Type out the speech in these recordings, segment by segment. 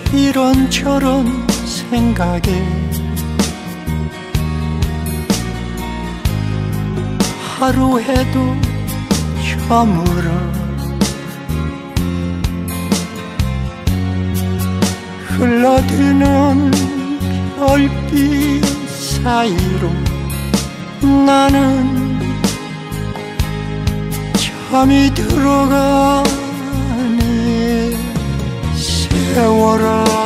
이런저런 생각에 하루 해도 저물어 흘러드는 별빛 사이로 나는 잠이 들어가네. 세월아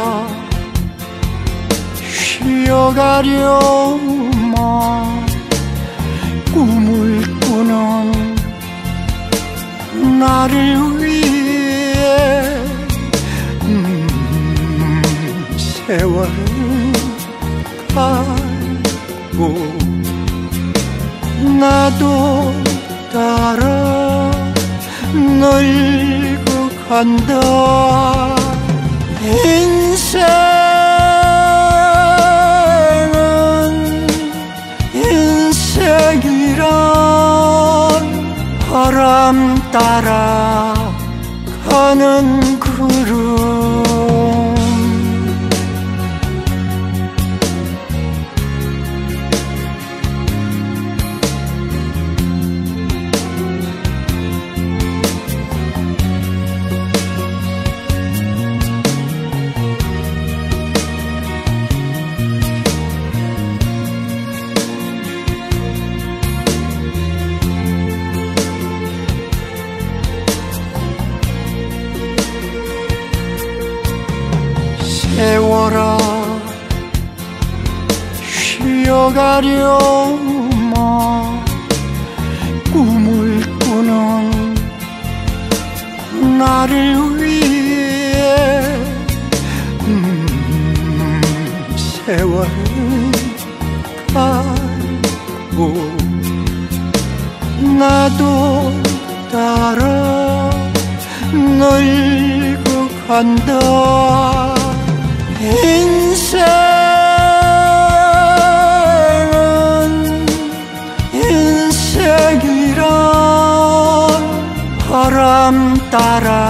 쉬어가려마 꿈을 꾸는 나를 위해 세월은 가고 나도 따라 늙어 간다. 인생이란 바람 따라 가는 구름. 세월아 쉬어가려마 꿈을 꾸는 나를 위해 세월은 가고 나도 따라 늙어 간다. 인생이란 바람 따라